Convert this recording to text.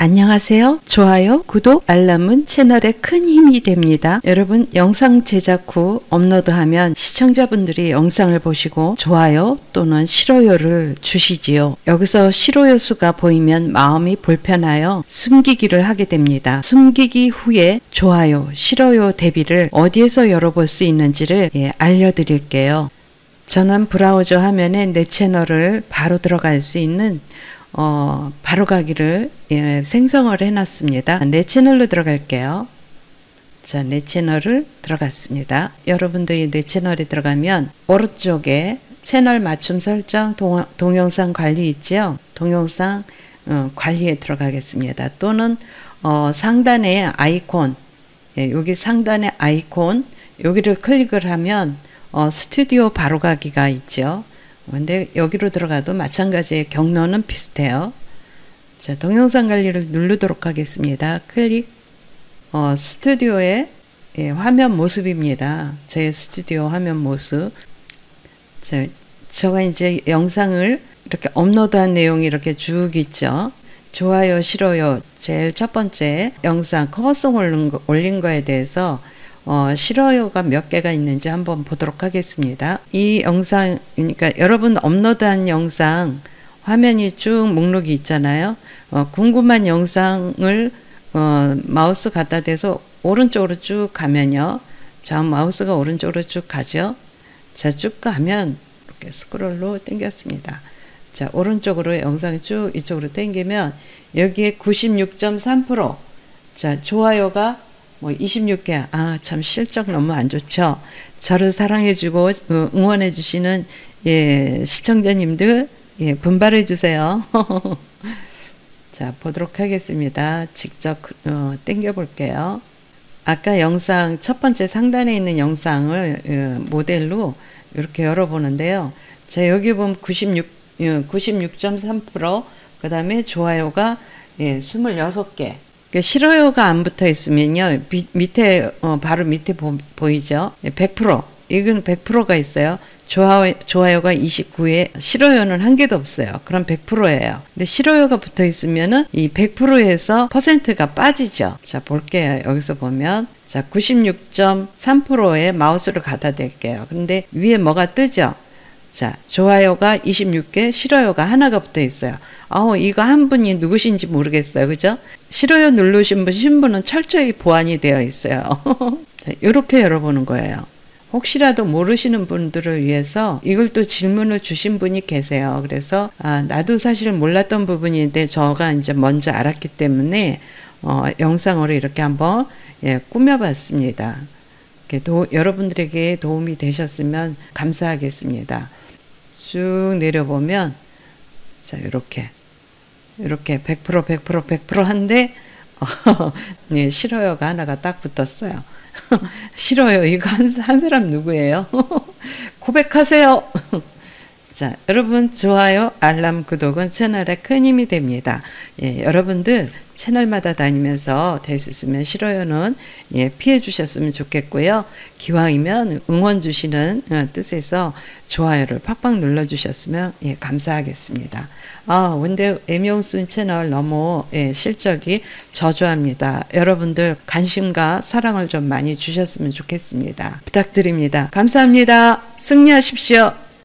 안녕하세요. 좋아요, 구독, 알람은 채널에 큰 힘이 됩니다. 여러분 영상 제작 후 업로드하면 시청자분들이 영상을 보시고 좋아요 또는 싫어요를 주시지요. 여기서 싫어요 수가 보이면 마음이 불편하여 숨기기를 하게 됩니다. 숨기기 후에 좋아요, 싫어요 대비를 어디에서 열어볼 수 있는지를 알려드릴게요. 저는 브라우저 화면에 내 채널을 바로 들어갈 수 있는 바로가기를 생성을 해놨습니다. 내 채널로 들어갈게요. 자, 내 채널을 들어갔습니다. 여러분들이 내 채널에 들어가면 오른쪽에 채널 맞춤 설정 동영상 관리 있죠. 동영상 관리에 들어가겠습니다. 또는 상단에 아이콘, 여기 상단에 아이콘 여기를 클릭을 하면 스튜디오 바로가기가 있죠. 근데 여기로 들어가도 마찬가지의 경로는 비슷해요. 자, 동영상 관리를 누르도록 하겠습니다. 클릭. 스튜디오의 화면 모습입니다. 제 스튜디오 화면 모습. 자, 제가 이제 영상을 이렇게 업로드한 내용이 이렇게 쭉 있죠. 좋아요, 싫어요. 제일 첫 번째 영상 커버송 올린 거에 대해서 싫어요가 몇 개가 있는지 한번 보도록 하겠습니다. 이 영상, 그러니까 여러분 업로드한 영상 화면이 쭉 목록이 있잖아요. 궁금한 영상을 마우스 갖다 대서 오른쪽으로 쭉 가면요. 자, 마우스가 오른쪽으로 쭉 가죠. 자, 쭉 가면 이렇게 스크롤로 당겼습니다. 자, 오른쪽으로 영상이 쭉 이쪽으로 당기면 여기에 96.3% 자, 좋아요가 26개. 참 실적 너무 안 좋죠. 저를 사랑해주고 응원해주시는 시청자님들 분발해주세요. 자, 보도록 하겠습니다. 직접 당겨 볼게요. 아까 영상 첫 번째 상단에 있는 영상을 모델로 이렇게 열어보는데요. 자, 여기 보면 96.3% 그 다음에 좋아요가 26개. 싫어요가 안 붙어 있으면요. 밑에 바로 밑에 보이죠? 100%. 이건 100%가 있어요. 좋아요가 29에 싫어요는 한 개도 없어요. 그럼 100%예요. 근데 싫어요가 붙어 있으면은 이 100%에서 퍼센트가 빠지죠. 자, 볼게요. 여기서 보면 자, 96.3%에 마우스를 갖다 댈게요. 근데 위에 뭐가 뜨죠? 자, 좋아요가 26개, 싫어요가 하나가 붙어 있어요. 이거 한 분이 누구신지 모르겠어요. 그죠? 싫어요 누르신 분은 철저히 보안이 되어 있어요. 이렇게 열어보는 거예요. 혹시라도 모르시는 분들을 위해서 이걸 또 질문을 주신 분이 계세요. 그래서 나도 사실 몰랐던 부분인데 저가 이제 먼저 알았기 때문에 영상으로 이렇게 한번 꾸며봤습니다. 여러분들에게 도움이 되셨으면 감사하겠습니다. 쭉 내려보면 자, 이렇게 100% 한데 네, 싫어요가 하나가 딱 붙었어요. 싫어요. 이거 한 사람 누구예요? 고백하세요. 자, 여러분 좋아요, 알람, 구독은 채널에 큰 힘이 됩니다. 여러분들 채널마다 다니면서 될 수 있으면 싫어요는 피해 주셨으면 좋겠고요. 기왕이면 응원 주시는 뜻에서 좋아요를 팍팍 눌러 주셨으면 감사하겠습니다. 근데 애명순 채널 너무 실적이 저조합니다. 여러분들 관심과 사랑을 좀 많이 주셨으면 좋겠습니다. 부탁드립니다. 감사합니다. 승리하십시오.